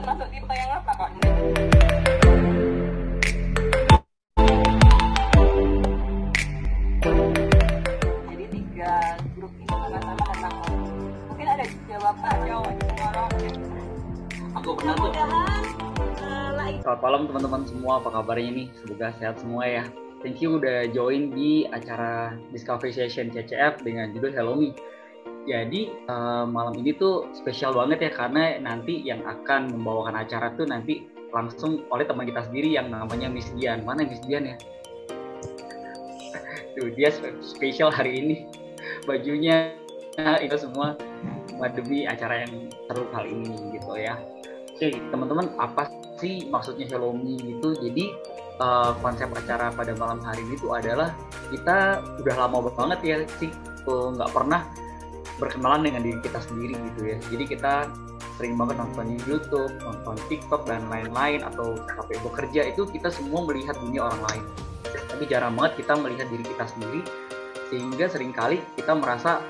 termasuk tipe yang apa kok? Jadi 3 grup ini sama-sama tentang hobi. Mungkin ada jawaban cowok orang Aku pernah tuh. Selamat malam teman-teman semua, apa kabarnya nih? Semoga sehat semua ya. Thank you udah join di acara Discovery Session CCF dengan judul Hello Me. Jadi malam ini tuh spesial banget ya, karena nanti yang akan membawakan acara tuh nanti langsung oleh teman kita sendiri yang namanya Miss Dian. Mana Miss Dian ya? Tuh dia spesial hari ini. Bajunya itu semua demi acara yang seru kali ini gitu ya. Oke teman-teman, apa sih maksudnya Hello Me gitu? Jadi konsep acara pada malam hari ini tuh adalah kita udah lama banget ya sih nggak pernah berkenalan dengan diri kita sendiri gitu ya. Jadi kita sering banget nonton YouTube, nonton TikTok dan lain-lain, atau sampai bekerja itu kita semua melihat dunia orang lain. Tapi jarang banget kita melihat diri kita sendiri, sehingga seringkali kita merasa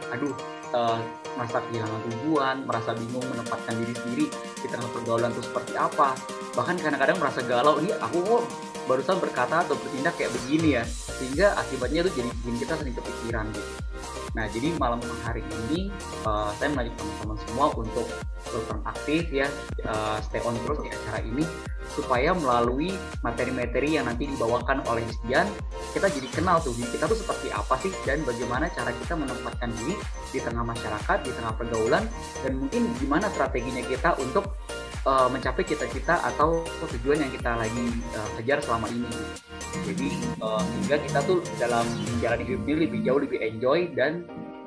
merasa kehilangan tujuan, merasa bingung menempatkan diri sendiri di tengah pergaulan itu seperti apa. Bahkan kadang-kadang merasa galau, ini aku barusan berkata atau bertindak kayak begini ya, sehingga akibatnya itu jadi bikin kita sering kepikiran gitu. Nah jadi malam hari ini saya mengajak teman-teman semua untuk terus aktif ya, stay on terus di acara ini, supaya melalui materi-materi yang nanti dibawakan oleh Miss Dian, kita jadi kenal tuh diri kita tuh seperti apa sih, dan bagaimana cara kita menempatkan diri di tengah masyarakat, di tengah pergaulan, dan mungkin gimana strateginya kita untuk mencapai cita-cita atau tujuan yang kita lagi kejar selama ini. Jadi hingga kita tuh dalam menjalani hidup ini lebih jauh, lebih enjoy, dan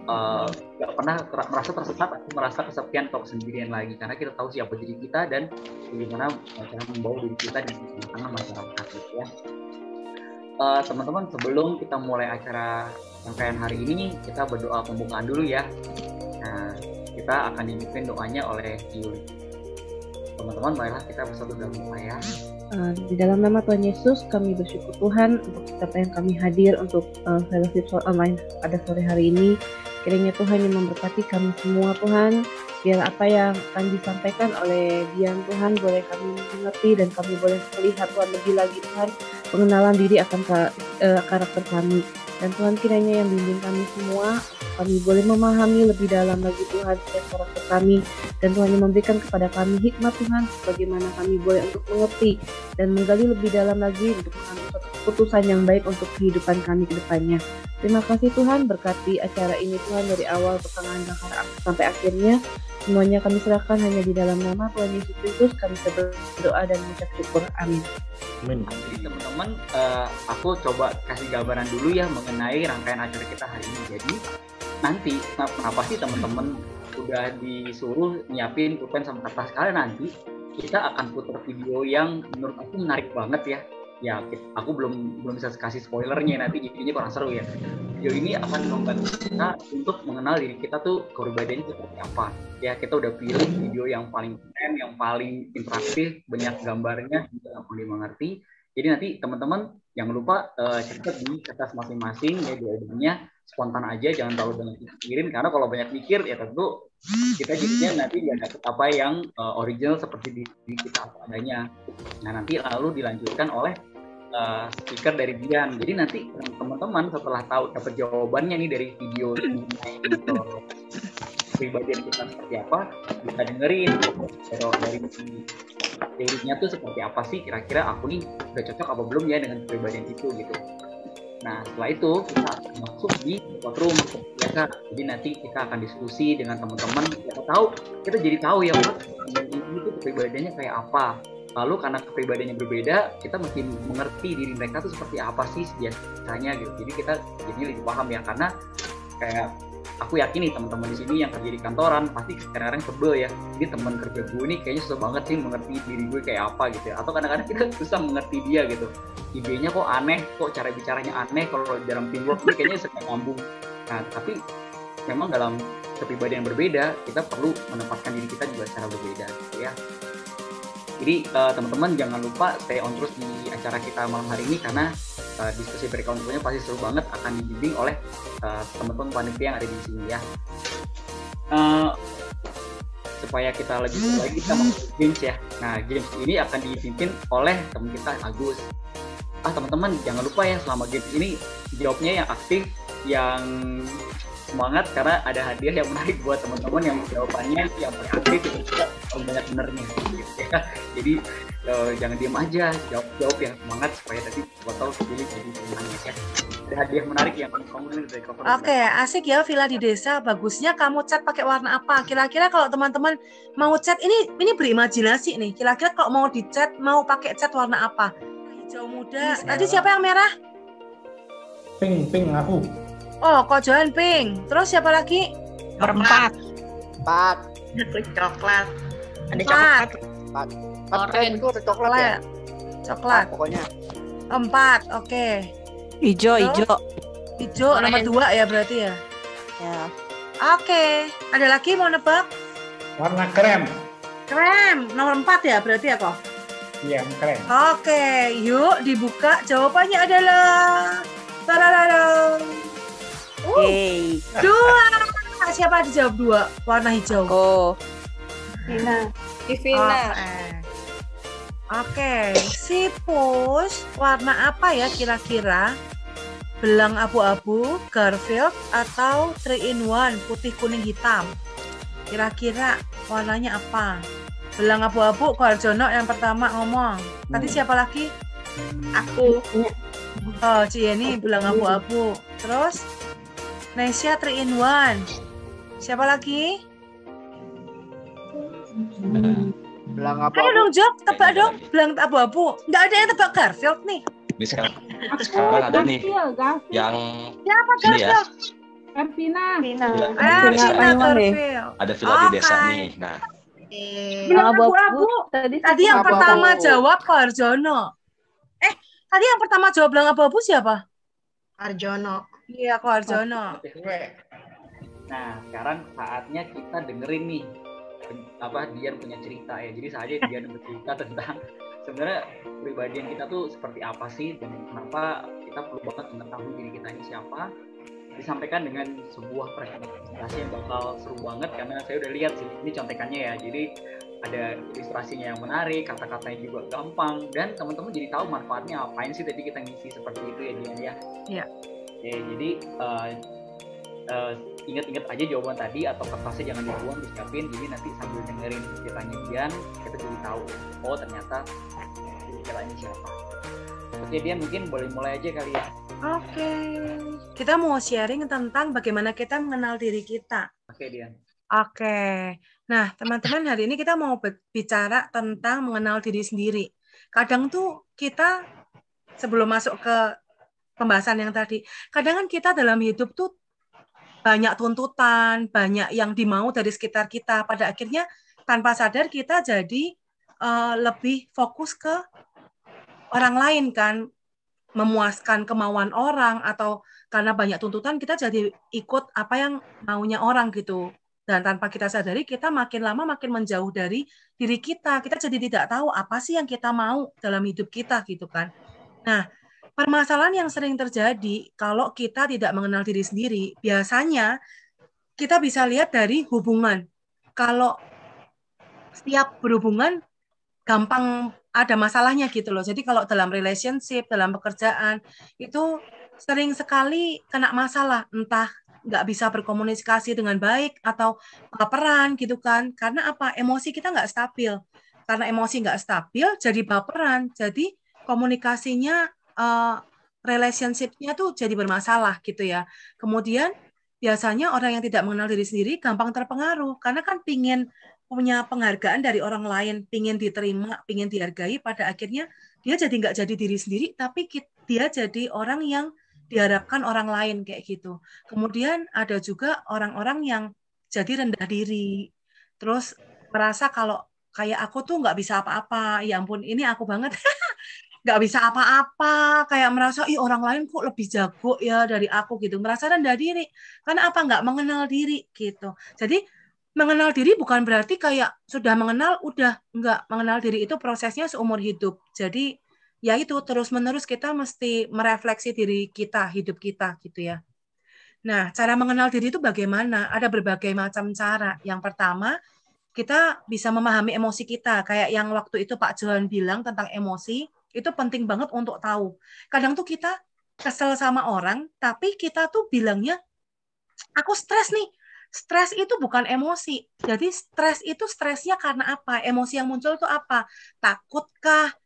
gak pernah merasa tersesat atau merasa kesepian atau kesendirian lagi, karena kita tahu siapa diri kita dan bagaimana cara membawa diri kita di tengah masyarakat gitu ya. Teman-teman, sebelum kita mulai acara rangkaian hari ini, kita berdoa pembukaan dulu ya. Nah, kita akan dipimpin doanya oleh Yuli. Teman-teman, marilah kita bersatu dalam doa ya. Di dalam nama Tuhan Yesus, kami bersyukur Tuhan untuk setiap yang kami hadir untuk fellowship online pada sore hari ini. Kiranya Tuhan yang memberkati kami semua Tuhan, biar apa yang akan disampaikan oleh Dian Tuhan boleh kami mengerti, dan kami boleh melihat Tuhan lebih lagi Tuhan, pengenalan diri akan karakter kami. Dan Tuhan kiranya yang bimbing kami semua, kami boleh memahami lebih dalam lagi Tuhan setiap karakter kami, dan Tuhan yang memberikan kepada kami hikmat Tuhan, bagaimana kami boleh untuk mengerti dan menggali lebih dalam lagi untuk mengambil suatu keputusan yang baik untuk kehidupan kami ke depannya. Terima kasih Tuhan, berkati acara ini Tuhan dari awal pertengahan sampai akhirnya. Semuanya kami serahkan hanya di dalam nama Tuhan Yesus Kristus, kami berdoa dan mengucap syukur. Amin. Amin. Jadi teman-teman, aku coba kasih gambaran dulu ya mengenai rangkaian acara kita hari ini. Jadi nanti kenapa sih teman-teman udah disuruh nyiapin pulpen sama kertas, karena nanti kita akan putar video yang menurut aku menarik banget ya. Ya, aku belum bisa kasih spoilernya, nanti jadinya kurang seru ya. Video ini akan membantu kita untuk mengenal diri kita tuh kepribadiannya seperti apa. Ya, kita udah pilih video yang paling keren, yang paling interaktif, banyak gambarnya, juga boleh mengerti. Jadi nanti teman-teman jangan lupa catat di kertas masing-masing ya, jawabannya spontan aja, jangan terlalu banyak pikirin, karena kalau banyak mikir ya tentu kita jadinya nanti dia dapat apa yang original seperti diri kita apa adanya. Nah nanti lalu dilanjutkan oleh speaker dari Dian. Jadi nanti teman-teman setelah tahu dapat jawabannya nih dari video ini, kepribadian kita seperti apa, bisa dengerin dari teorinya tuh seperti apa sih, kira-kira aku nih udah cocok apa belum ya dengan kepribadian itu gitu. Nah setelah itu kita akan masuk di room biasa. Jadi nanti kita akan diskusi dengan teman-teman, kita jadi tahu ya Pak, ini tuh kepribadiannya kayak apa. Lalu karena kepribadiannya berbeda, kita mesti mengerti diri mereka tuh seperti apa sih biasanya gitu. Jadi kita jadi lebih paham ya, karena kayak aku yakin nih teman-teman di sini yang kerja di kantoran pasti kadang-kadang sebel ya. Jadi teman kerja gue ini kayaknya susah banget sih mengerti diri gue kayak apa gitu ya. Atau kadang-kadang kita susah mengerti dia gitu. Idenya kok aneh, kok cara bicaranya aneh, kalau dalam teamwork ini kayaknya suka nyambung. Nah, tapi memang dalam kepribadian yang berbeda, kita perlu menempatkan diri kita juga secara berbeda gitu ya. Jadi teman-teman jangan lupa stay on terus di acara kita malam hari ini, karena diskusi berikutnya pasti seru banget, akan dibimbing oleh teman-teman panitia yang ada di sini ya. supaya kita lebih seru lagi kita mau games ya. Nah, games ini akan dipimpin oleh teman kita Agus. Teman-teman jangan lupa ya selama games ini jawabnya yang aktif, yang semangat, karena ada hadiah yang menarik buat teman-teman yang jawabannya yang paling aktif itu juga banyak benernya gitu ya. Jadi jangan diem aja, jawab yang semangat supaya tadi botol pilih jadi pemenangnya ya. Ada hadiah menarik yang kamu dari cover. Oke, asik ya villa di desa. Bagusnya kamu cat pakai warna apa? Kira-kira kalau teman-teman mau cat ini berimajinasi nih. Kira-kira kalau mau dicat mau pakai cat warna apa? Hijau muda. Tadi siapa yang merah? Pink aku. Oh, kok Johan pink. Terus siapa lagi? Berempat. Aku coklat. Ada Empat. coklat. Orange. Itu ada coklat ya. Coklat. Pokoknya. 4. Oke. Hijau. Hijau nomor 2 ya berarti ya. Ya. Oke. Ada lagi mau nebak? Warna krem. Krem nomor 4 ya berarti ya kok. Iya, krem. Oke, yuk dibuka. Jawabannya adalah tararara. Yeay. 2. Siapa dijawab 2? Warna hijau. Oh. Divina. Oke, sipus warna apa ya kira-kira? Belang abu-abu, Garfield, atau 3-in-1 putih kuning hitam? Kira-kira warnanya apa? Belang abu-abu, Koharjono yang pertama ngomong. Tadi siapa lagi? Aku. Oh, Cieni belang abu-abu. Terus Nesya 3-in-1. Siapa lagi? Belang apa? Ayo dong Jok, tebak dong. Belang abu-abu. Nggak ada yang tebak Garfield nih. Ini sekarang ada nih yang Siapa ini ya, Garfield? Vina. Cina Garfield. Garfield. ada villa di desa nih. Nah, Belang abu-abu. Tadi yang Abu-abu. pertama jawab Koharjono. Tadi yang pertama jawab belang abu-abu siapa? Arjono. Iya, Koharjono. Nah, sekarang saatnya kita dengerin nih Dian punya cerita ya. Jadi saja Dian bercerita tentang sebenarnya kepribadian kita tuh seperti apa sih dan kenapa kita perlu banget mengetahui diri kita ini siapa. Disampaikan dengan sebuah presentasi yang bakal seru banget karena saya udah lihat sih ini contekannya ya. Jadi ada ilustrasinya yang menarik, kata-katanya juga gampang, dan teman-teman jadi tahu manfaatnya apain sih tadi kita ngisi seperti itu ya Dian ya. Iya. Oke, jadi ingat-ingat aja jawaban tadi atau kertasnya jangan dibuang, disiapin. Jadi nanti sambil dengerin ceritanya Dian, kita jadi tahu oh ternyata ceritanya siapa. Oke Dian, mungkin boleh mulai aja kali ya. Oke. Kita mau sharing tentang bagaimana kita mengenal diri kita. Oke Dian. Oke. Nah, teman-teman, hari ini kita mau bicara tentang mengenal diri sendiri. Kadang tuh kita sebelum masuk ke pembahasan yang tadi, kadang kan kita dalam hidup tuh banyak tuntutan, banyak yang dimau dari sekitar kita. Pada akhirnya tanpa sadar kita jadi lebih fokus ke orang lain kan, memuaskan kemauan orang, atau karena banyak tuntutan kita jadi ikut apa yang maunya orang gitu. Dan tanpa kita sadari kita makin lama makin menjauh dari diri kita. Kita jadi tidak tahu apa sih yang kita mau dalam hidup kita gitu kan. Nah, permasalahan yang sering terjadi kalau kita tidak mengenal diri sendiri, biasanya kita bisa lihat dari hubungan. Kalau setiap berhubungan gampang ada masalahnya gitu loh. Jadi kalau dalam relationship, dalam pekerjaan, itu sering sekali kena masalah. Entah nggak bisa berkomunikasi dengan baik atau baperan gitu kan. Karena apa? Emosi kita nggak stabil. Karena emosi nggak stabil, jadi baperan. Jadi komunikasinya, relationship-nya tuh jadi bermasalah gitu ya. Kemudian biasanya orang yang tidak mengenal diri sendiri gampang terpengaruh. Karena kan pingin punya penghargaan dari orang lain, pingin diterima, pingin dihargai, pada akhirnya dia jadi nggak jadi diri sendiri, tapi dia jadi orang yang diharapkan orang lain kayak gitu. Kemudian ada juga orang-orang yang jadi rendah diri, terus merasa kalau kayak aku tuh nggak bisa apa-apa, ya ampun ini aku banget, nggak bisa apa-apa, kayak merasa ih orang lain kok lebih jago ya dari aku gitu, merasa rendah diri, karena apa? Nggak mengenal diri gitu. Jadi mengenal diri bukan berarti kayak sudah mengenal, udah nggak mengenal diri, itu prosesnya seumur hidup. Jadi ya itu terus-menerus kita mesti merefleksi diri kita, hidup kita gitu ya. Nah, cara mengenal diri itu bagaimana? Ada berbagai macam cara. Yang pertama, kita bisa memahami emosi kita. Kayak yang waktu itu Pak Johan bilang tentang emosi, itu penting banget untuk tahu. Kadang tuh kita kesel sama orang, tapi kita tuh bilangnya, aku stres nih. Stres itu bukan emosi. Jadi stres itu stresnya karena apa? Emosi yang muncul itu apa? Takutkah?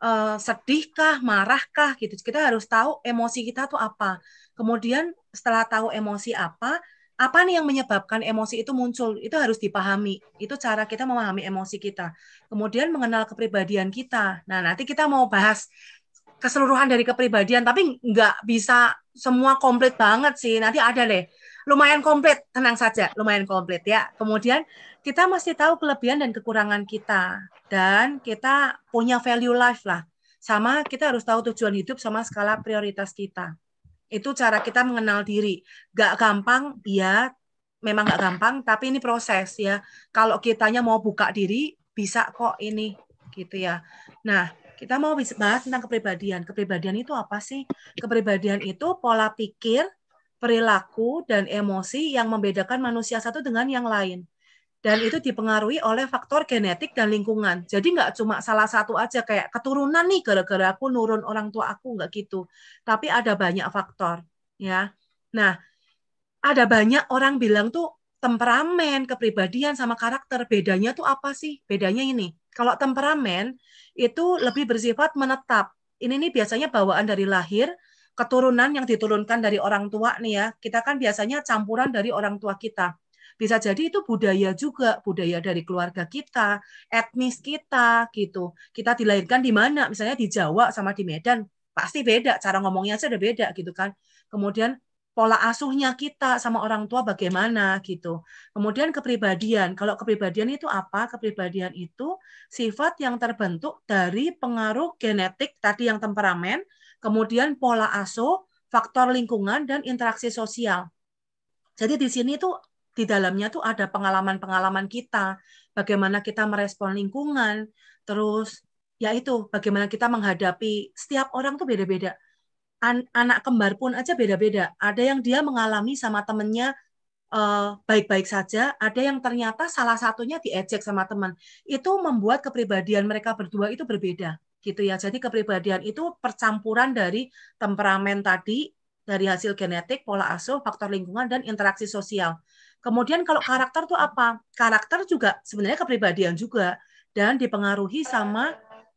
Sedihkah? Marahkah? Gitu. Kita harus tahu emosi kita tuh apa. Kemudian setelah tahu emosi apa nih yang menyebabkan emosi itu muncul? Itu harus dipahami. Itu cara kita memahami emosi kita. Kemudian mengenal kepribadian kita. Nah, nanti kita mau bahas keseluruhan dari kepribadian, tapi nggak bisa semua komplit banget sih. Nanti ada deh. Lumayan komplit, tenang saja. Lumayan komplit ya. Kemudian kita mesti tahu kelebihan dan kekurangan kita. Dan kita punya value life lah. Sama kita harus tahu tujuan hidup sama skala prioritas kita. Itu cara kita mengenal diri. Gak gampang, ya memang gak gampang, tapi ini proses ya. Kalau kitanya mau buka diri, bisa kok ini, gitu ya. Nah, kita mau bahas tentang kepribadian. Kepribadian itu apa sih? Kepribadian itu pola pikir, perilaku, dan emosi yang membedakan manusia satu dengan yang lain. Dan itu dipengaruhi oleh faktor genetik dan lingkungan. Jadi nggak cuma salah satu aja, kayak keturunan nih, gara-gara aku nurun orang tua aku, nggak gitu. Tapi ada banyak faktor. Ya. Nah, ada banyak orang bilang tuh temperamen, kepribadian, sama karakter. Bedanya tuh apa sih? Bedanya ini. Kalau temperamen, itu lebih bersifat menetap. Ini nih biasanya bawaan dari lahir, keturunan yang diturunkan dari orang tua nih ya. Kita kan biasanya campuran dari orang tua kita. Bisa jadi itu budaya juga, budaya dari keluarga kita, etnis kita, gitu. Kita dilahirkan di mana? Misalnya di Jawa sama di Medan, pasti beda. Cara ngomongnya aja udah beda, gitu kan. Kemudian pola asuhnya kita sama orang tua bagaimana, gitu. Kemudian kepribadian. Kalau kepribadian itu apa? Kepribadian itu sifat yang terbentuk dari pengaruh genetik, tadi yang temperamen, kemudian pola asuh, faktor lingkungan, dan interaksi sosial. Jadi di sini tuh di dalamnya tuh ada pengalaman-pengalaman kita, bagaimana kita merespon lingkungan, terus ya itu bagaimana kita menghadapi setiap orang tuh beda-beda. Anak kembar pun aja beda-beda. Ada yang dia mengalami sama temennya baik-baik saja, ada yang ternyata salah satunya diejek sama teman. Itu membuat kepribadian mereka berdua itu berbeda, gitu ya. Jadi kepribadian itu percampuran dari temperamen tadi, dari hasil genetik, pola asuh, faktor lingkungan, dan interaksi sosial. Kemudian kalau karakter itu apa? Karakter juga sebenarnya kepribadian juga, dan dipengaruhi sama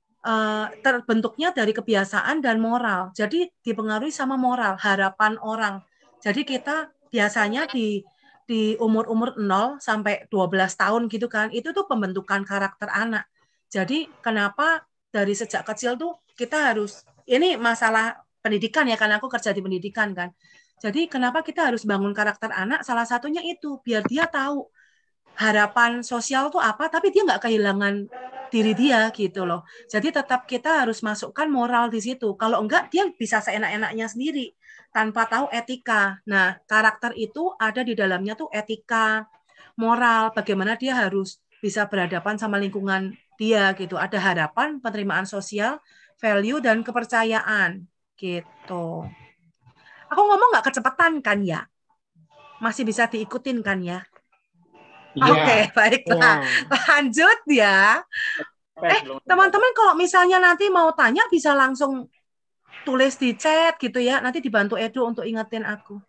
terbentuknya dari kebiasaan dan moral. Jadi dipengaruhi sama moral, harapan orang. Jadi kita biasanya di umur-umur 0 sampai 12 tahun gitu kan, itu tuh pembentukan karakter anak. Jadi kenapa dari sejak kecil tuh kita harus, ini masalah pendidikan ya, karena aku kerja di pendidikan kan. Jadi kenapa kita harus bangun karakter anak? Salah satunya itu, biar dia tahu harapan sosial tuh apa, tapi dia nggak kehilangan diri dia gitu loh. Jadi tetap kita harus masukkan moral di situ. Kalau enggak, dia bisa seenak-enaknya sendiri tanpa tahu etika. Nah, karakter itu ada di dalamnya tuh etika, moral, bagaimana dia harus bisa berhadapan sama lingkungan dia gitu. Ada harapan, penerimaan sosial, value, dan kepercayaan gitu. Aku ngomong nggak kecepatan kan ya? Masih bisa diikutin kan ya? Iya. Oke, baiklah. Lanjut ya. Teman-teman kalau misalnya nanti mau tanya bisa langsung tulis di chat gitu ya. Nanti dibantu Edo untuk ingetin aku.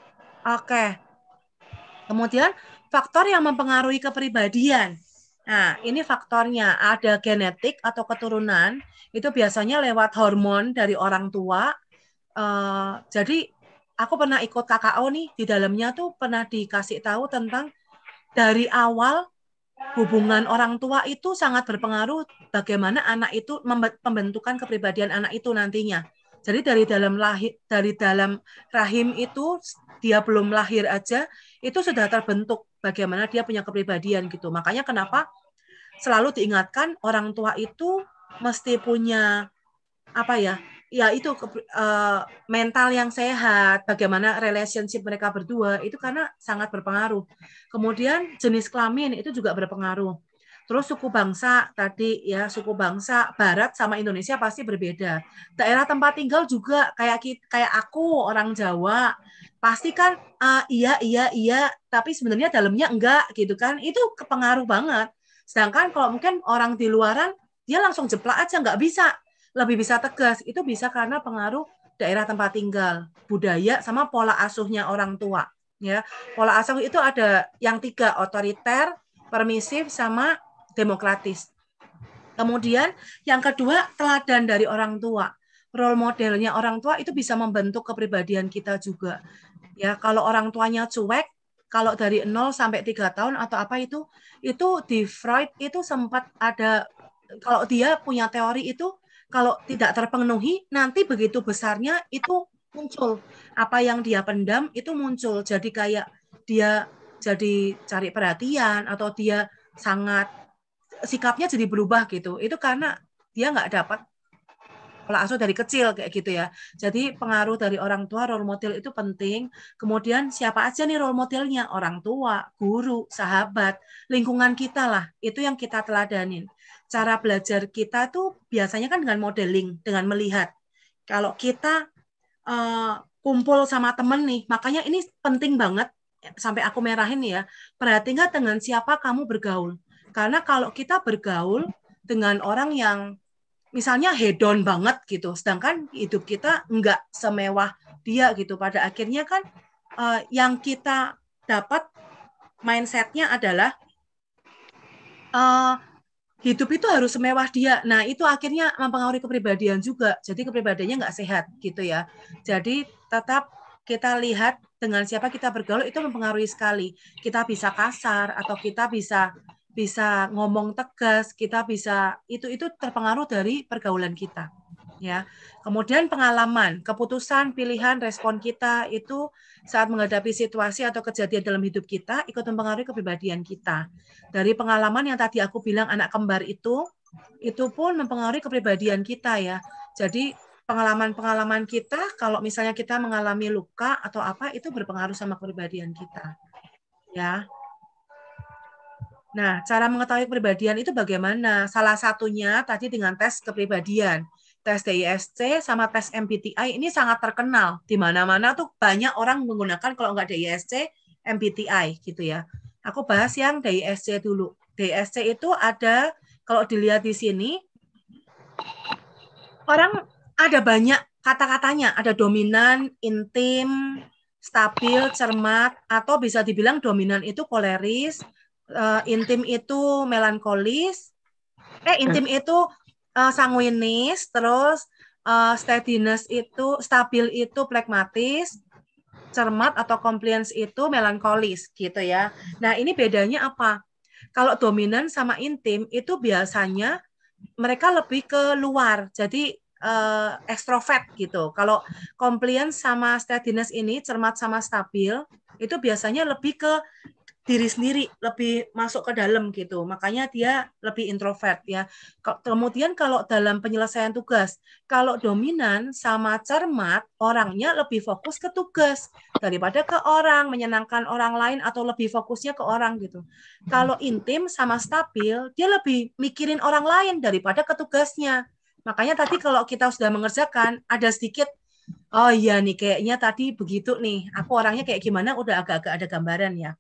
Oke. Kemudian faktor yang mempengaruhi kepribadian. Nah, ini faktornya. Ada genetik atau keturunan. Itu biasanya lewat hormon dari orang tua. Jadi aku pernah ikut KKO nih. Di dalamnya tuh pernah dikasih tahu tentang dari awal hubungan orang tua itu sangat berpengaruh bagaimana anak itu pembentukan kepribadian anak itu nantinya. Jadi dari dalam rahim itu dia belum lahir aja itu sudah terbentuk bagaimana dia punya kepribadian gitu. Makanya kenapa selalu diingatkan orang tua itu mesti punya apa ya? Ya itu mental yang sehat, bagaimana relationship mereka berdua itu karena sangat berpengaruh. Kemudian jenis kelamin itu juga berpengaruh. Terus suku bangsa tadi ya, suku bangsa Barat sama Indonesia pasti berbeda. Daerah tempat tinggal juga kayak aku orang Jawa pasti kan iya, tapi sebenarnya dalamnya enggak gitu kan. Itu kepengaruh banget. Sedangkan kalau mungkin orang di luaran, dia langsung jeplak aja, nggak bisa. Lebih bisa tegas. Itu bisa karena pengaruh daerah tempat tinggal, budaya, sama pola asuhnya orang tua. Ya, pola asuh itu ada yang 3, otoriter, permisif, sama demokratis. Kemudian yang kedua, teladan dari orang tua. Role modelnya orang tua itu bisa membentuk kepribadian kita juga. Ya, kalau orang tuanya cuek, kalau dari 0 sampai 3 tahun atau apa itu di Freud itu sempat ada, kalau dia punya teori itu, kalau tidak terpenuhi, nanti begitu besarnya itu muncul. Apa yang dia pendam itu muncul. Jadi kayak dia jadi cari perhatian, atau dia sangat, sikapnya jadi berubah gitu. Itu karena dia nggak dapat pola asuh dari kecil kayak gitu ya. Jadi pengaruh dari orang tua, role model itu penting. Kemudian siapa aja nih role modelnya? Orang tua, guru, sahabat, lingkungan kita lah. Itu yang kita teladanin. Cara belajar kita tuh biasanya kan dengan modeling, dengan melihat. Kalau kita kumpul sama temen nih, makanya ini penting banget, sampai aku merahin ya, perhatikan dengan siapa kamu bergaul. Karena kalau kita bergaul dengan orang yang misalnya hedon banget gitu, sedangkan hidup kita nggak semewah dia gitu, pada akhirnya kan yang kita dapat mindsetnya adalah hidup itu harus semewah dia. Nah, itu akhirnya mempengaruhi kepribadian juga. Jadi kepribadiannya nggak sehat gitu ya. Jadi tetap kita lihat dengan siapa kita bergaul itu mempengaruhi sekali. Kita bisa kasar atau kita bisa ngomong tegas, kita bisa itu terpengaruh dari pergaulan kita. Ya. Kemudian pengalaman, keputusan, pilihan, respon kita itu saat menghadapi situasi atau kejadian dalam hidup kita ikut mempengaruhi kepribadian kita. Dari pengalaman yang tadi aku bilang anak kembar itu pun mempengaruhi kepribadian kita ya. Jadi pengalaman-pengalaman kita, kalau misalnya kita mengalami luka atau apa, itu berpengaruh sama kepribadian kita. Ya. Nah, cara mengetahui kepribadian itu bagaimana? Salah satunya tadi dengan tes kepribadian. Tes DISC sama tes MBTI ini sangat terkenal. Di mana-mana tuh banyak orang menggunakan, kalau nggak DISC, MBTI gitu ya. Aku bahas yang DISC dulu. DISC itu ada, kalau dilihat di sini, orang ada banyak kata-katanya. Ada dominan, intim, stabil, cermat, atau bisa dibilang dominan itu koleris, intim itu melankolis, intim itu sanguinis, terus steadiness itu, stabil itu phlegmatis, cermat atau compliance itu melankolis gitu ya. Nah, ini bedanya apa? Kalau dominan sama intim itu biasanya mereka lebih ke luar, jadi ekstrovert gitu. Kalau compliance sama steadiness ini, cermat sama stabil, itu biasanya lebih ke diri sendiri, lebih masuk ke dalam gitu. Makanya dia lebih introvert ya. Kemudian kalau dalam penyelesaian tugas, kalau dominan sama cermat, orangnya lebih fokus ke tugas daripada ke orang, menyenangkan orang lain atau lebih fokusnya ke orang gitu. Kalau intim sama stabil, dia lebih mikirin orang lain daripada ke tugasnya. Makanya tadi kalau kita sudah mengerjakan, ada sedikit, oh iya nih kayaknya tadi begitu nih, aku orangnya kayak gimana, udah agak-agak ada gambaran ya.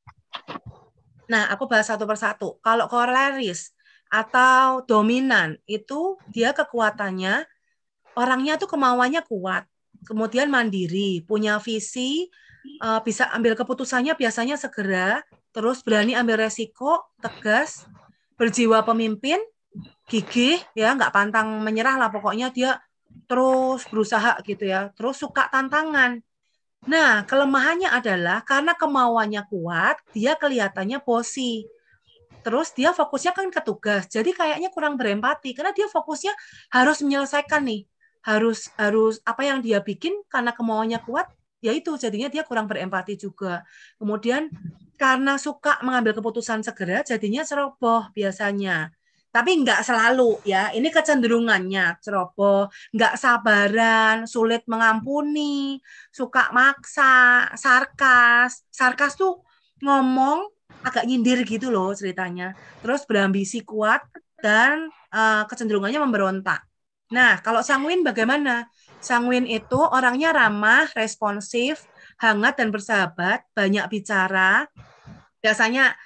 Nah, aku bahas satu persatu. Kalau koleris atau dominan, itu dia kekuatannya, orangnya tuh kemauannya kuat, kemudian mandiri, punya visi, bisa ambil keputusannya biasanya segera, terus berani ambil resiko, tegas, berjiwa pemimpin, gigih, ya nggak pantang menyerah lah, pokoknya dia terus berusaha gitu ya, terus suka tantangan. Nah, kelemahannya adalah karena kemauannya kuat, dia kelihatannya bosi. Terus dia fokusnya kan ke tugas, jadi kayaknya kurang berempati karena dia fokusnya harus menyelesaikan nih, harus apa yang dia bikin karena kemauannya kuat, yaitu jadinya dia kurang berempati juga. Kemudian karena suka mengambil keputusan segera, jadinya ceroboh biasanya. Tapi nggak selalu ya, ini kecenderungannya ceroboh, nggak sabaran, sulit mengampuni, suka maksa, sarkas tuh ngomong agak nyindir gitu loh ceritanya, terus berambisi kuat dan kecenderungannya memberontak. Nah, kalau sanguin bagaimana? Sanguin itu orangnya ramah, responsif, hangat dan bersahabat, banyak bicara, biasanya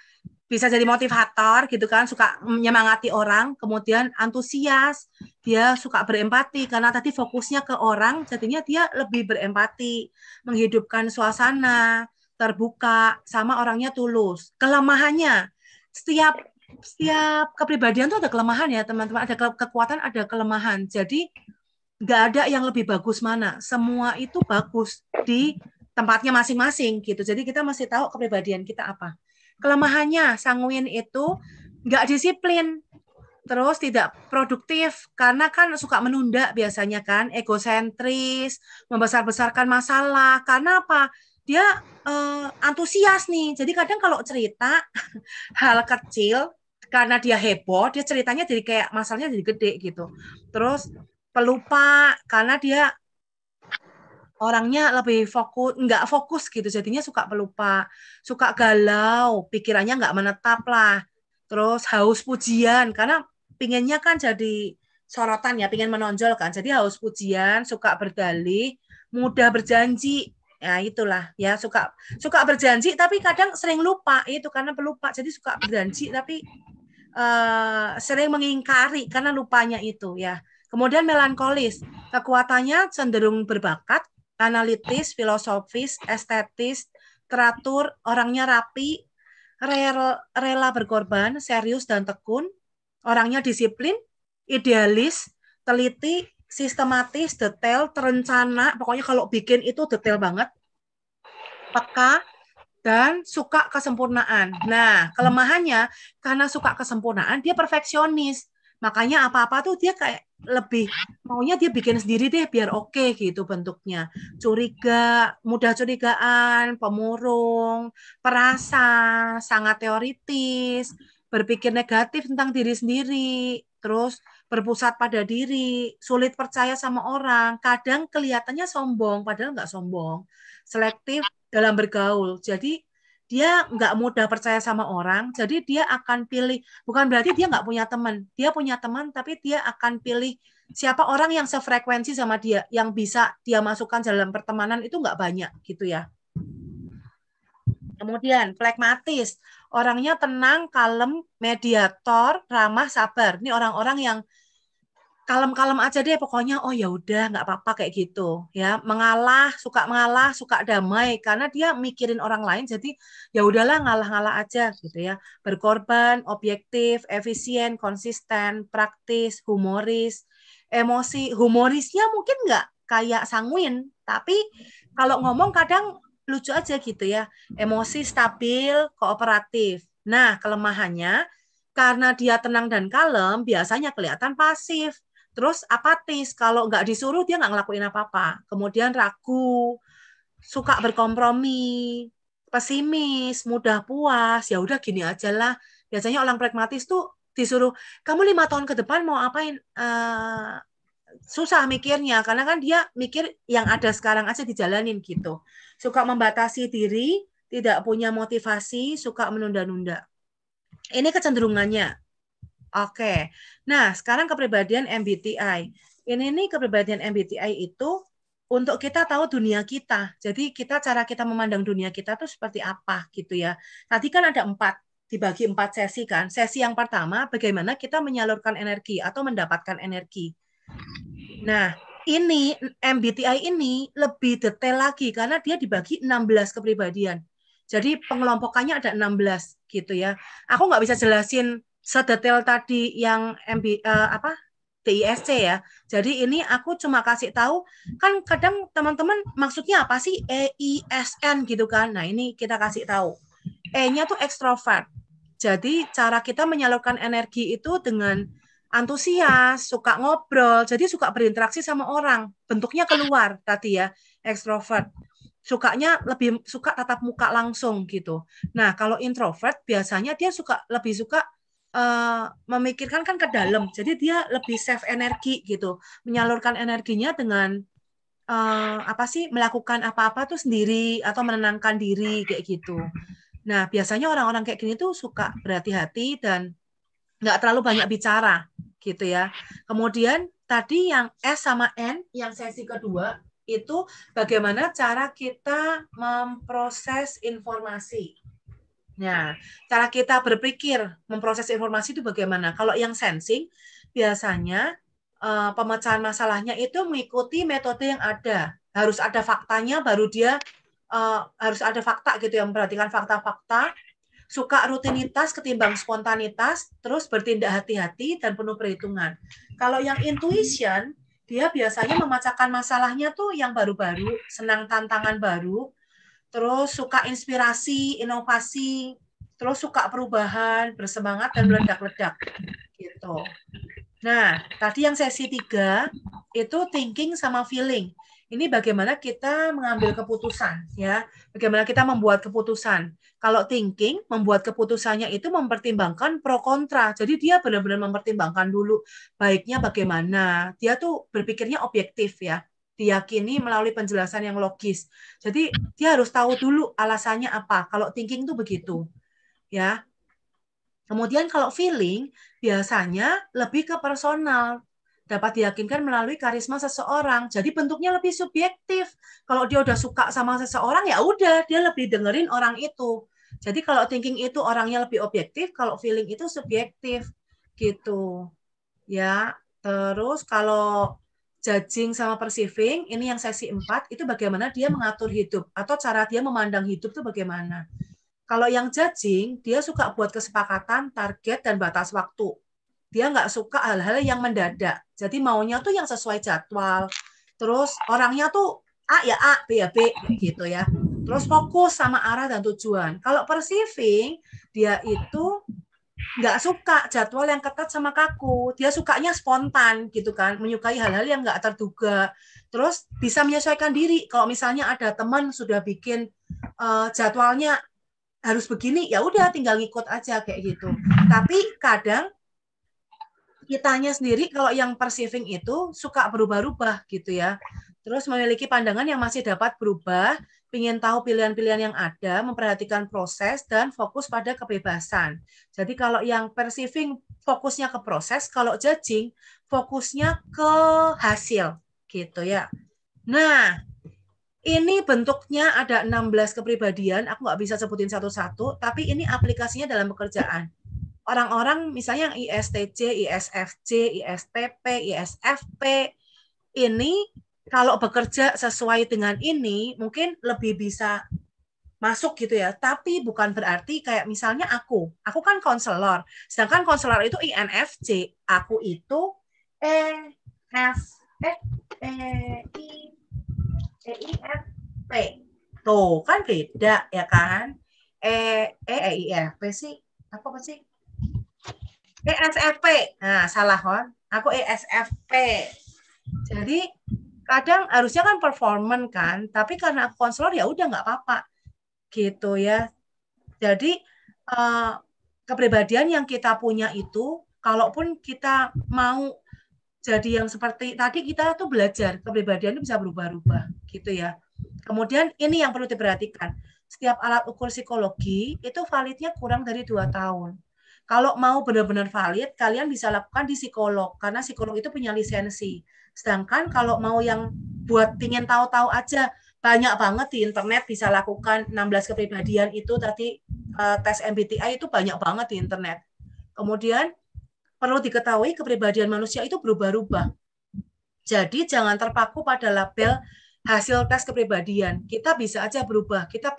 bisa jadi motivator gitu kan, suka menyemangati orang, kemudian antusias, dia suka berempati karena tadi fokusnya ke orang, jadinya dia lebih berempati, menghidupkan suasana, terbuka, sama orangnya tulus. Kelemahannya, setiap kepribadian tuh ada kelemahan ya teman-teman, ada kekuatan, ada kelemahan. Jadi nggak ada yang lebih bagus mana, semua itu bagus di tempatnya masing-masing gitu. Jadi kita mesti tahu kepribadian kita apa. Kelemahannya, sanguin itu nggak disiplin, terus tidak produktif, karena kan suka menunda biasanya kan, egosentris, membesar-besarkan masalah. Karena apa? Dia antusias nih, jadi kadang kalau cerita hal kecil, karena dia heboh, dia ceritanya jadi kayak masalahnya jadi gede gitu. Terus pelupa, karena dia orangnya lebih fokus, nggak fokus gitu, jadinya suka pelupa, suka galau, pikirannya nggak menetap lah. Terus haus pujian, karena pinginnya kan jadi sorotan ya, pingin menonjol kan, jadi haus pujian, suka berdalih, mudah berjanji, ya itulah ya, suka berjanji, tapi kadang sering lupa, itu karena pelupa, jadi suka berjanji, tapi sering mengingkari karena lupanya itu ya. Kemudian melankolis, kekuatannya cenderung berbakat, analitis, filosofis, estetis, teratur, orangnya rapi, rela berkorban, serius dan tekun, orangnya disiplin, idealis, teliti, sistematis, detail, terencana, pokoknya kalau bikin itu detail banget, peka, dan suka kesempurnaan. Nah, kelemahannya karena suka kesempurnaan, dia perfeksionis. Makanya apa-apa tuh dia kayak lebih maunya dia bikin sendiri deh biar oke gitu bentuknya. Curiga, mudah curigaan, pemurung, perasa, sangat teoritis, berpikir negatif tentang diri sendiri, terus berpusat pada diri, sulit percaya sama orang, kadang kelihatannya sombong padahal nggak sombong, selektif dalam bergaul. Jadi dia nggak mudah percaya sama orang, jadi dia akan pilih, bukan berarti dia nggak punya teman, dia punya teman, tapi dia akan pilih siapa orang yang sefrekuensi sama dia, yang bisa dia masukkan dalam pertemanan itu nggak banyak gitu ya. Kemudian pragmatis, orangnya tenang, kalem, mediator, ramah, sabar. Ini orang-orang yang kalem-kalem aja deh pokoknya, oh ya udah nggak apa-apa kayak gitu ya, mengalah, suka damai karena dia mikirin orang lain, jadi ya udahlah ngalah-ngalah aja gitu ya, berkorban, objektif, efisien, konsisten, praktis, humoris, emosi, humorisnya mungkin nggak kayak sanguin, tapi kalau ngomong kadang lucu aja gitu ya, emosi stabil, kooperatif. Nah, kelemahannya karena dia tenang dan kalem, biasanya kelihatan pasif. Terus apatis, kalau nggak disuruh dia nggak ngelakuin apa-apa. Kemudian ragu, suka berkompromi, pesimis, mudah puas, ya udah gini aja lah. Biasanya orang pragmatis tuh disuruh, kamu 5 tahun ke depan mau apain? Susah mikirnya, karena kan dia mikir yang ada sekarang aja dijalanin gitu. Suka membatasi diri, tidak punya motivasi, suka menunda-nunda. Ini kecenderungannya. Oke, nah sekarang kepribadian MBTI. Ini nih kepribadian MBTI itu untuk kita tahu dunia kita. Jadi cara kita memandang dunia kita tuh seperti apa gitu ya. Tadi kan ada 4, dibagi 4 sesi kan. Sesi yang pertama bagaimana kita menyalurkan energi atau mendapatkan energi. Nah, ini MBTI ini lebih detail lagi karena dia dibagi 16 kepribadian. Jadi pengelompokannya ada 16 gitu ya. Aku nggak bisa jelasin sedetail tadi yang DISC ya. Jadi ini aku cuma kasih tahu, kan kadang teman-teman maksudnya apa sih EISN gitu kan. Nah, ini kita kasih tahu. E-nya tuh ekstrovert. Jadi cara kita menyalurkan energi itu dengan antusias, suka ngobrol, jadi suka berinteraksi sama orang. Bentuknya keluar tadi ya, ekstrovert. Sukanya lebih suka tatap muka langsung gitu. Nah, kalau introvert biasanya dia lebih suka memikirkan kan ke dalam, jadi dia lebih save energi gitu, menyalurkan energinya dengan melakukan apa-apa tuh sendiri atau menenangkan diri kayak gitu. Nah, biasanya orang-orang kayak gini tuh suka berhati-hati dan nggak terlalu banyak bicara gitu ya. Kemudian tadi yang S sama N, yang sesi kedua itu bagaimana cara kita memproses informasi. Nah, cara kita berpikir, memproses informasi itu bagaimana? Kalau yang sensing, biasanya pemecahan masalahnya itu mengikuti metode yang ada. Harus ada faktanya, baru dia harus ada fakta gitu yang memperhatikan fakta-fakta, suka rutinitas ketimbang spontanitas, terus bertindak hati-hati dan penuh perhitungan. Kalau yang intuition, dia biasanya memecahkan masalahnya tuh yang baru-baru, senang tantangan baru, terus suka inspirasi, inovasi, terus suka perubahan, bersemangat dan meledak-ledak gitu. Nah, tadi yang sesi 3 itu thinking sama feeling. Ini bagaimana kita mengambil keputusan, ya. Bagaimana kita membuat keputusan. Kalau thinking, membuat keputusannya itu mempertimbangkan pro kontra. Jadi dia benar-benar mempertimbangkan dulu baiknya bagaimana. Dia tuh berpikirnya objektif, ya. Diyakini melalui penjelasan yang logis. Jadi dia harus tahu dulu alasannya apa. Kalau thinking tuh begitu, ya. Kemudian kalau feeling biasanya lebih ke personal, dapat diyakinkan melalui karisma seseorang. Jadi bentuknya lebih subjektif. Kalau dia udah suka sama seseorang, ya udah dia lebih dengerin orang itu. Jadi kalau thinking itu orangnya lebih objektif, kalau feeling itu subjektif gitu. Ya, terus kalau judging sama perceiving, ini yang sesi 4, itu bagaimana dia mengatur hidup atau cara dia memandang hidup itu bagaimana. Kalau yang judging, dia suka buat kesepakatan, target, dan batas waktu. Dia nggak suka hal-hal yang mendadak. Jadi maunya tuh yang sesuai jadwal. Terus orangnya tuh A ya A, B ya B, gitu ya. Terus fokus sama arah dan tujuan. Kalau perceiving, dia itu nggak suka jadwal yang ketat sama kaku. Dia sukanya spontan, gitu kan. Menyukai hal-hal yang nggak terduga. Terus bisa menyesuaikan diri. Kalau misalnya ada teman sudah bikin jadwalnya harus begini, ya udah tinggal ngikut aja kayak gitu. Tapi kadang kitanya sendiri kalau yang perceiving itu suka berubah-ubah gitu ya. Terus memiliki pandangan yang masih dapat berubah, ingin tahu pilihan-pilihan yang ada, memperhatikan proses dan fokus pada kebebasan. Jadi kalau yang perceiving fokusnya ke proses, kalau judging fokusnya ke hasil gitu ya. Nah, ini bentuknya ada 16 kepribadian, aku nggak bisa sebutin satu-satu, tapi ini aplikasinya dalam pekerjaan. Orang-orang misalnya yang ISTJ, ISFJ, ISTP, ISFP, ini kalau bekerja sesuai dengan ini, mungkin lebih bisa masuk gitu ya, tapi bukan berarti kayak misalnya aku kan konselor, sedangkan konselor itu INFJ, aku itu EIFP. Tuh, kan beda ya kan? EIFP sih. Apa sih? ESFP. Nah, salah kan? Aku ESFP. Jadi, kadang harusnya kan performan kan, tapi karena aku konselor ya udah nggak apa-apa. Gitu ya. Jadi, kepribadian yang kita punya itu, kalaupun kita mau jadi yang seperti tadi, kita tuh belajar kepribadian itu bisa berubah-ubah gitu ya. Kemudian ini yang perlu diperhatikan, setiap alat ukur psikologi itu validnya kurang dari 2 tahun. Kalau mau benar-benar valid, kalian bisa lakukan di psikolog karena psikolog itu punya lisensi. Sedangkan kalau mau yang buat pingin tahu-tahu aja, banyak banget di internet bisa lakukan 16 kepribadian itu tadi, tes MBTI itu banyak banget di internet. Kemudian perlu diketahui kepribadian manusia itu berubah-ubah. Jadi jangan terpaku pada label hasil tes kepribadian. Kita bisa aja berubah. Aku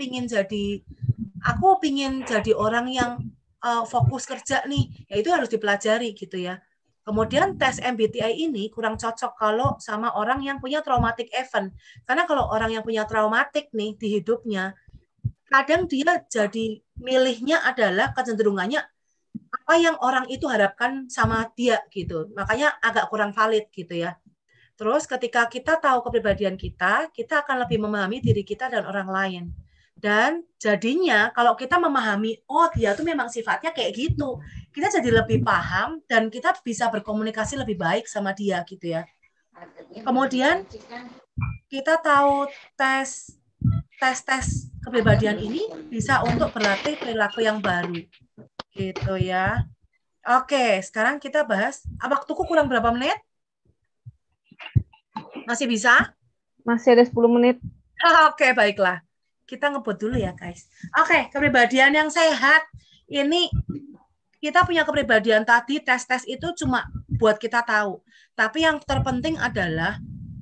pingin jadi orang yang fokus kerja nih. Ya itu harus dipelajari gitu ya. Kemudian tes MBTI ini kurang cocok kalau sama orang yang punya traumatic event. Karena kalau orang yang punya traumatik nih di hidupnya, kadang dia jadi milihnya adalah kecenderungannya apa yang orang itu harapkan sama dia gitu. Makanya agak kurang valid gitu ya. Terus ketika kita tahu kepribadian kita akan lebih memahami diri kita dan orang lain. Dan jadinya kalau kita memahami, oh dia tuh memang sifatnya kayak gitu, kita jadi lebih paham dan kita bisa berkomunikasi lebih baik sama dia gitu ya. Kemudian kita tahu tes kepribadian ini bisa untuk berlatih perilaku yang baru. Gitu ya. Oke, sekarang kita bahas. Waktuku kurang berapa menit? Masih bisa? Masih ada 10 menit. Oke, baiklah. Kita ngebut dulu ya, guys. Oke, kepribadian yang sehat. Ini kita punya kepribadian tadi, tes-tes itu cuma buat kita tahu. Tapi yang terpenting adalah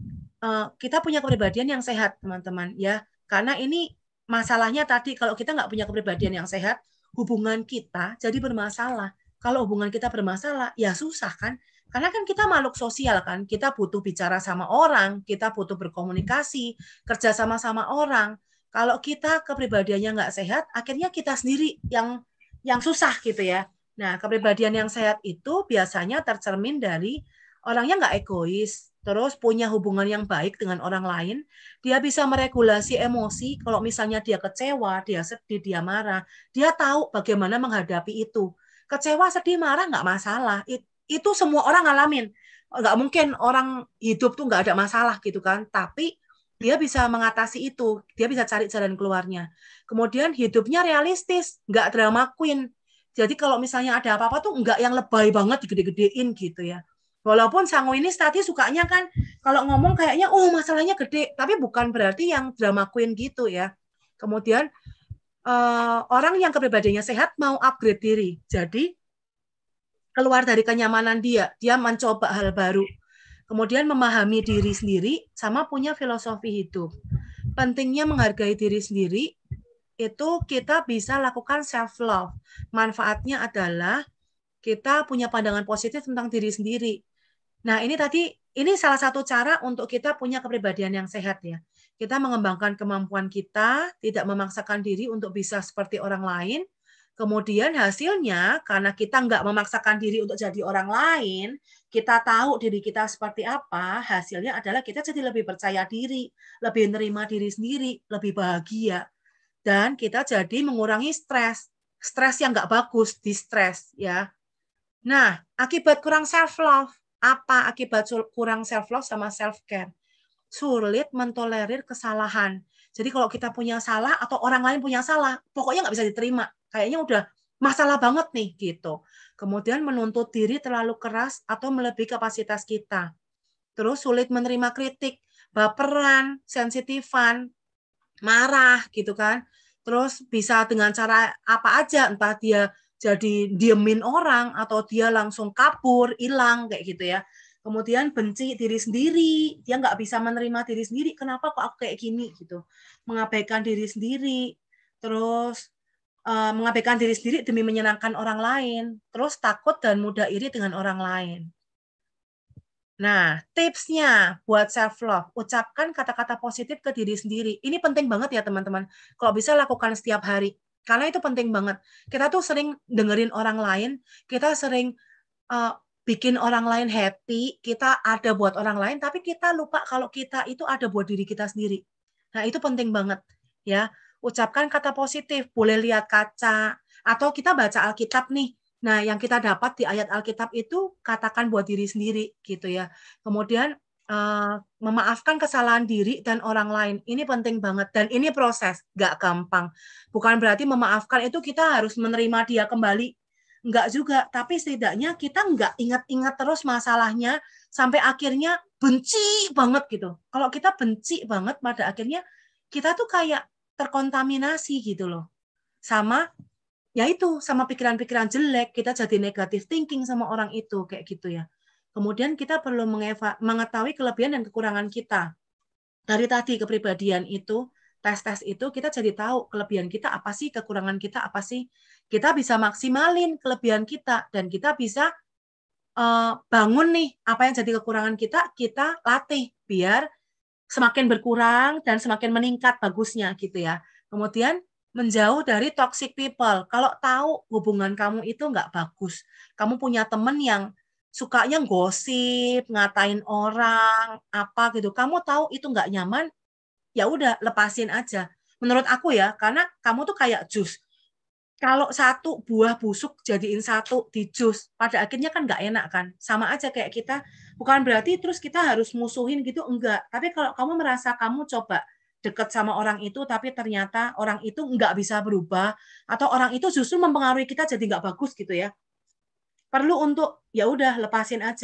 kita punya kepribadian yang sehat, teman-teman. Ya, karena ini masalahnya tadi, kalau kita nggak punya kepribadian yang sehat, hubungan kita jadi bermasalah. Kalau hubungan kita bermasalah, ya susah kan? Karena kan kita makhluk sosial kan, kita butuh bicara sama orang, kita butuh berkomunikasi, kerja sama-sama orang. Kalau kita kepribadiannya nggak sehat, akhirnya kita sendiri yang susah gitu ya. Nah, kepribadian yang sehat itu biasanya tercermin dari orangnya nggak egois, terus punya hubungan yang baik dengan orang lain, dia bisa meregulasi emosi. Kalau misalnya dia kecewa, dia sedih, dia marah, dia tahu bagaimana menghadapi itu. Kecewa, sedih, marah nggak masalah. Itu semua orang ngalamin. Nggak mungkin orang hidup tuh nggak ada masalah gitu kan. Tapi dia bisa mengatasi itu. Dia bisa cari jalan keluarnya. Kemudian hidupnya realistis, nggak drama queen. Jadi kalau misalnya ada apa-apa tuh nggak yang lebay banget digede-gedein gitu ya. Walaupun sanguinis tadi sukanya kan kalau ngomong kayaknya masalahnya gede. Tapi bukan berarti yang drama queen gitu ya. Kemudian orang yang kepribadiannya sehat mau upgrade diri. Jadi keluar dari kenyamanan dia mencoba hal baru, kemudian memahami diri sendiri, sama punya filosofi hidup. Pentingnya menghargai diri sendiri, itu kita bisa lakukan self-love. Manfaatnya adalah kita punya pandangan positif tentang diri sendiri. Nah, ini salah satu cara untuk kita punya kepribadian yang sehat ya. Kita mengembangkan kemampuan kita, tidak memaksakan diri untuk bisa seperti orang lain. Kemudian hasilnya, karena kita nggak memaksakan diri untuk jadi orang lain, kita tahu diri kita seperti apa, hasilnya adalah kita jadi lebih percaya diri, lebih menerima diri sendiri, lebih bahagia. Dan kita jadi mengurangi stres yang nggak bagus, distress ya. Nah, akibat kurang self-love, apa akibat kurang self-love sama self-care? Sulit mentolerir kesalahan. Jadi kalau kita punya salah atau orang lain punya salah, pokoknya nggak bisa diterima. Kayaknya udah masalah banget nih gitu. Kemudian menuntut diri terlalu keras atau melebihi kapasitas kita. Terus sulit menerima kritik, baperan, sensitifan, marah gitu kan. Terus bisa dengan cara apa aja, entah dia jadi diemin orang atau dia langsung kabur, hilang kayak gitu ya. Kemudian benci diri sendiri, dia nggak bisa menerima diri sendiri. Kenapa kok aku kayak gini gitu? Mengabaikan diri sendiri, terus mengabaikan diri sendiri demi menyenangkan orang lain, terus takut dan mudah iri dengan orang lain. Nah, tipsnya buat self-love, ucapkan kata-kata positif ke diri sendiri. Ini penting banget ya teman-teman. Kalau bisa lakukan setiap hari, karena itu penting banget. Kita tuh sering dengerin orang lain, kita sering bikin orang lain happy, kita ada buat orang lain, tapi kita lupa kalau kita itu ada buat diri kita sendiri. Nah, itu penting banget ya. Ucapkan kata positif, boleh lihat kaca, atau kita baca Alkitab nih. Nah, yang kita dapat di ayat Alkitab itu katakan buat diri sendiri gitu ya. Kemudian memaafkan kesalahan diri dan orang lain. Ini penting banget dan ini proses, nggak gampang. Bukan berarti memaafkan itu kita harus menerima dia kembali. Enggak juga, tapi setidaknya kita nggak ingat-ingat terus masalahnya sampai akhirnya benci banget gitu. Kalau kita benci banget, pada akhirnya kita tuh kayak terkontaminasi gitu loh. Sama pikiran-pikiran jelek, kita jadi negative thinking sama orang itu kayak gitu ya. Kemudian kita perlu mengetahui kelebihan dan kekurangan kita. Dari tadi kepribadian itu, tes-tes itu kita jadi tahu kelebihan kita apa sih, kekurangan kita apa sih. Kita bisa maksimalin kelebihan kita dan kita bisa bangun nih apa yang jadi kekurangan kita latih biar semakin berkurang dan semakin meningkat bagusnya gitu ya. Kemudian menjauh dari toxic people. Kalau tahu hubungan kamu itu nggak bagus, kamu punya temen yang sukanya gosip, ngatain orang, apa gitu. Kamu tahu itu nggak nyaman, ya udah lepasin aja. Menurut aku ya, karena kamu tuh kayak jus. Kalau satu buah busuk jadiin satu di jus, pada akhirnya kan nggak enak kan. Sama aja kayak kita, bukan berarti terus kita harus musuhin gitu, enggak. Tapi kalau kamu merasa kamu coba deket sama orang itu, tapi ternyata orang itu nggak bisa berubah, atau orang itu justru mempengaruhi kita jadi nggak bagus gitu ya. Perlu untuk, ya udah lepasin aja.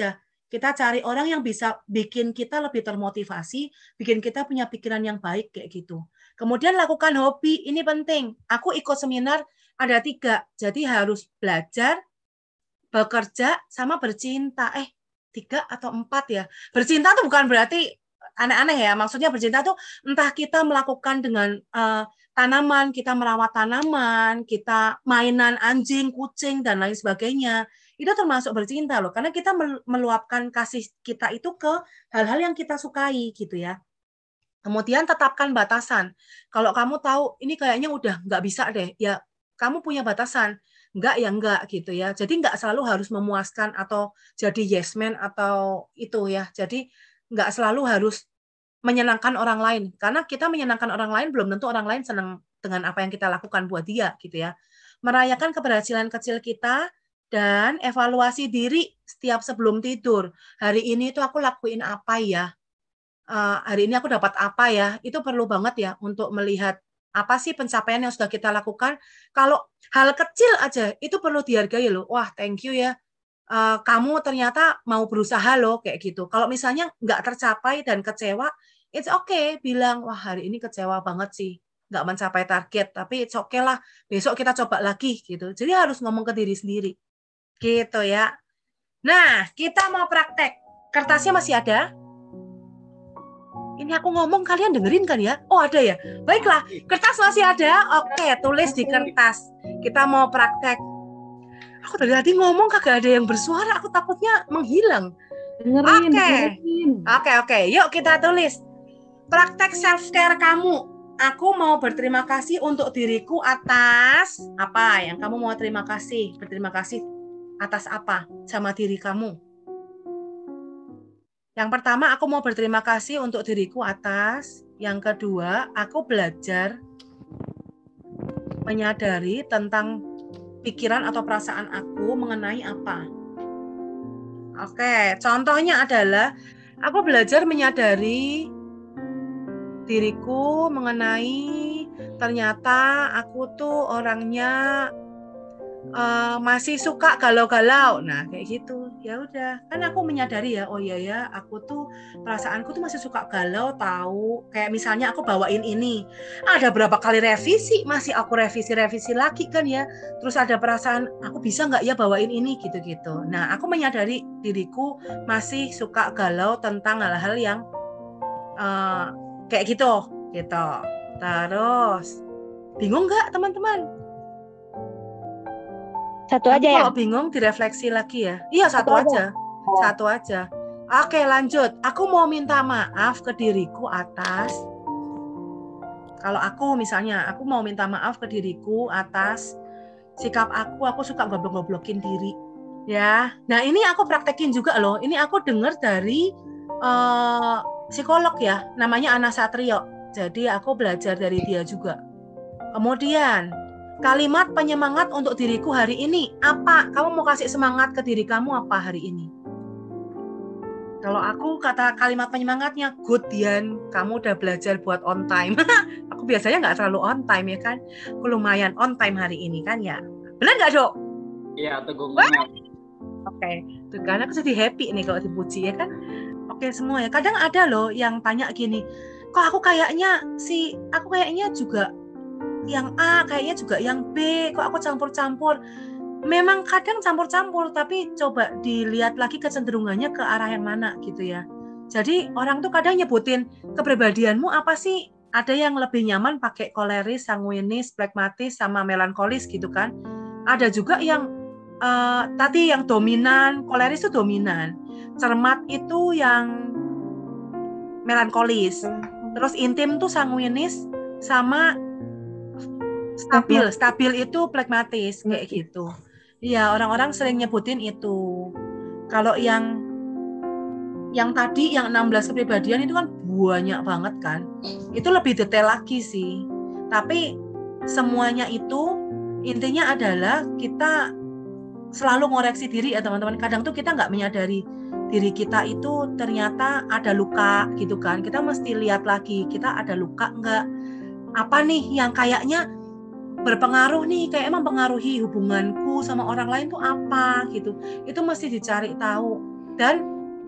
Kita cari orang yang bisa bikin kita lebih termotivasi, bikin kita punya pikiran yang baik kayak gitu. Kemudian lakukan hobi, ini penting. Aku ikut seminar ada 3, jadi harus belajar, bekerja, sama bercinta. 3 atau 4 ya. Bercinta tuh bukan berarti aneh-aneh ya. Maksudnya bercinta tuh entah kita melakukan dengan tanaman, kita merawat tanaman, kita mainan anjing, kucing, dan lain sebagainya. Itu termasuk bercinta loh. Karena kita meluapkan kasih kita itu ke hal-hal yang kita sukai gitu ya. Kemudian tetapkan batasan. Kalau kamu tahu ini kayaknya udah nggak bisa deh, ya kamu punya batasan. Enggak ya enggak gitu ya. Jadi enggak selalu harus memuaskan atau jadi yes man atau itu ya. Jadi enggak selalu harus menyenangkan orang lain. Karena kita menyenangkan orang lain belum tentu orang lain senang dengan apa yang kita lakukan buat dia gitu ya. Merayakan keberhasilan kecil kita dan evaluasi diri setiap sebelum tidur. Hari ini tuh aku lakuin apa ya? Hari ini aku dapat apa ya? Itu perlu banget ya untuk melihat apa sih pencapaian yang sudah kita lakukan. Kalau hal kecil aja itu perlu dihargai loh. Wah, thank you ya. Kamu ternyata mau berusaha loh kayak gitu. Kalau misalnya nggak tercapai dan kecewa, it's okay bilang, wah hari ini kecewa banget sih, nggak mencapai target, tapi it's okay lah, besok kita coba lagi gitu. Jadi harus ngomong ke diri sendiri, gitu ya. Nah, kita mau praktek. Kertasnya masih ada? Ini aku ngomong kalian dengerin kan ya? Oh ada ya? Baiklah, kertas masih ada? Oke, tulis di kertas. Kita mau praktek. Aku dari tadi ngomong kagak ada yang bersuara, aku takutnya menghilang. Oke. Yuk kita tulis. Praktek self-care kamu. Aku mau berterima kasih untuk diriku atas apa yang kamu mau terima kasih. Berterima kasih atas apa sama diri kamu. Yang pertama, aku mau berterima kasih untuk diriku atas. Yang kedua, aku belajar menyadari tentang pikiran atau perasaan aku mengenai apa. Oke, contohnya adalah aku belajar menyadari diriku mengenai ternyata aku tuh orangnya masih suka galau-galau. Nah, kayak gitu. Ya udah, kan aku menyadari ya, oh iya ya, aku tuh perasaanku tuh masih suka galau tahu. Kayak misalnya aku bawain ini. Ada berapa kali revisi, masih aku revisi lagi kan ya. Terus ada perasaan, aku bisa nggak ya bawain ini gitu-gitu. Nah, aku menyadari diriku masih suka galau tentang hal-hal yang kayak gitu. Terus, bingung nggak teman-teman? Satu aja ya? Kalau bingung direfleksi lagi ya. Iya, satu aja. Oke, lanjut. Aku mau minta maaf ke diriku atas. Kalau aku misalnya, aku mau minta maaf ke diriku atas sikap aku suka goblok-goblokin diri. Ya. Nah, ini aku praktekin juga loh. Ini aku dengar dari psikolog ya, namanya Ana Satrio. Jadi aku belajar dari dia juga. Kemudian kalimat penyemangat untuk diriku hari ini apa? Kamu mau kasih semangat ke diri kamu apa hari ini? Kalau aku kata kalimat penyemangatnya, good Dian, kamu udah belajar buat on time. Aku biasanya nggak terlalu on time ya kan? Aku lumayan on time hari ini kan ya. Benar nggak Dok? Iya, Teguh. Oke, tuh karena aku jadi happy nih kalau dipuji ya kan. Oke semua ya. Kadang ada loh yang tanya gini, kok aku kayaknya juga yang A, kayaknya juga yang B, kok aku campur-campur. Memang kadang campur-campur, tapi coba dilihat lagi kecenderungannya ke arah yang mana gitu ya. Jadi orang tuh kadang nyebutin kepribadianmu apa sih? Ada yang lebih nyaman pakai koleris, sanguinis, pragmatis, sama melankolis gitu kan. Ada juga yang tadi yang dominan, koleris itu dominan. Cermat itu yang melankolis. Terus intim tuh sanguinis sama stabil itu pragmatis kayak gitu. Iya, orang-orang sering nyebutin itu. Kalau yang tadi yang 16 kepribadian itu kan banyak banget kan. Itu lebih detail lagi sih. Tapi semuanya itu intinya adalah kita selalu ngoreksi diri ya teman-teman. Kadang tuh kita nggak menyadari diri kita itu ternyata ada luka gitu kan. Kita mesti lihat lagi, kita ada luka nggak? Apa nih yang kayaknya berpengaruh nih, kayak emang mempengaruhi hubunganku sama orang lain tuh apa gitu. Itu mesti dicari tahu. Dan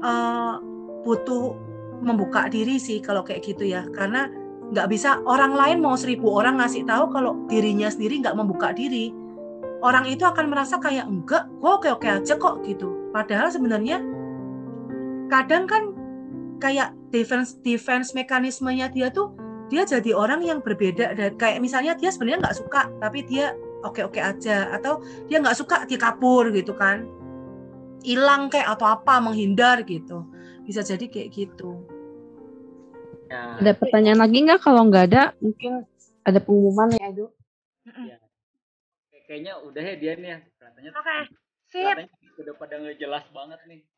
butuh membuka diri sih kalau kayak gitu ya, karena nggak bisa orang lain mau 1000 orang ngasih tahu kalau dirinya sendiri nggak membuka diri, orang itu akan merasa kayak enggak, gue oke-oke aja kok gitu. Padahal sebenarnya kadang kan kayak defense mekanismenya dia tuh, dia jadi orang yang berbeda. Dan kayak misalnya dia sebenarnya nggak suka tapi dia oke-oke aja, atau dia nggak suka dia kabur gitu kan, hilang kayak atau apa, menghindar gitu, bisa jadi kayak gitu. Ya, Ada pertanyaan lagi nggak? Kalau nggak ada, mungkin ada pengumuman ya, Edu. ya. Kayaknya udah ya dia nih ya. Kelihatannya Oke, sip. kelihatannya udah pada ngejelas banget nih.